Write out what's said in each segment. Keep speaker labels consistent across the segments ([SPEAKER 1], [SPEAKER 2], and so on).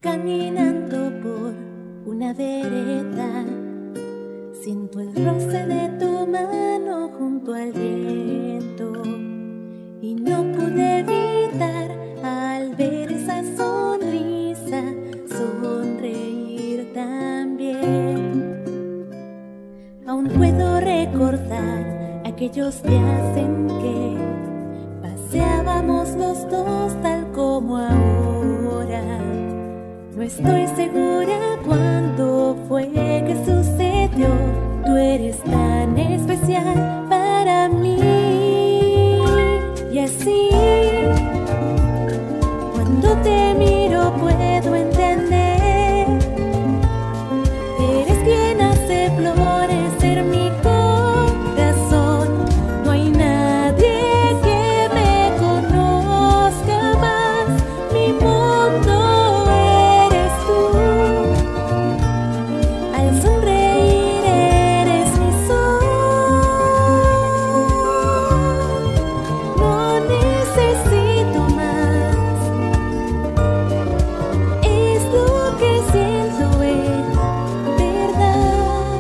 [SPEAKER 1] Caminando por una vereda, siento el roce de tu mano junto al viento, y no pude evitar al ver esa sonrisa sonreír también. Aún puedo recordar aquellos días en que paseábamos los dos tal como ahora. No estoy segura cuándo fue que sucedió. Tú eres tan especial para mí. Y así, cuando te miro puedo entender. Eres quien hace florecer mi corazón. No hay nadie que me conozca más. Mi mundo eres tú. Al sonreír eres mi sol. No necesito más. Es lo que siento en verdad.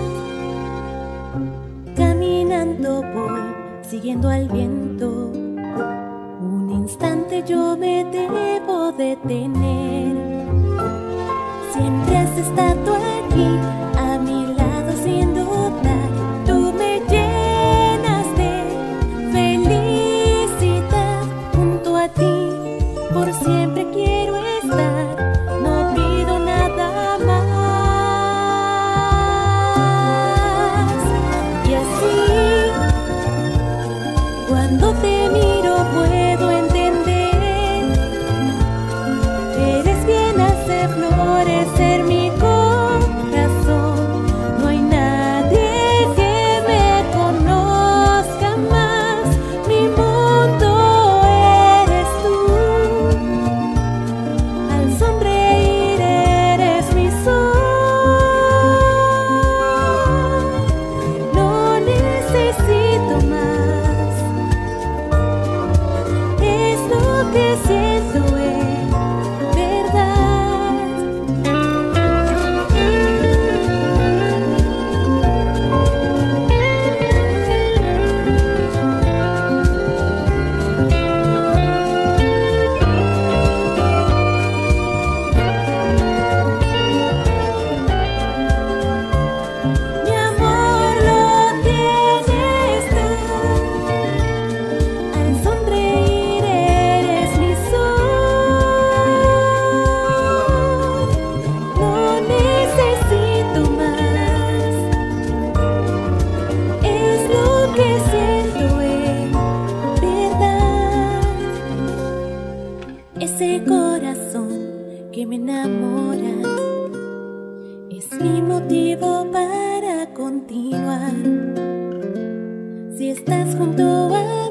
[SPEAKER 1] Caminando voy, siguiendo al viento. Un instante yo me debo detener. Siempre has estado aquí, a mi lado sin dudar. Tú me llenas de felicidad. Junto a ti, por siempre quiero estar. No pido nada más. Y así, cuando te miro puedo entender. Eres quien hace florecer mi corazón. No hay nadie que me conozca más. Mi mundo eres tú. Al sonreír eres mi sol. No necesito más. Es lo que siento en verdad. Mi amor lo tienes tú. Al sonreír eres mi sol. No necesito más. Es lo que siento en verdad. Ese corazón que me enamora es mi motivo para continuar. Si estás junto a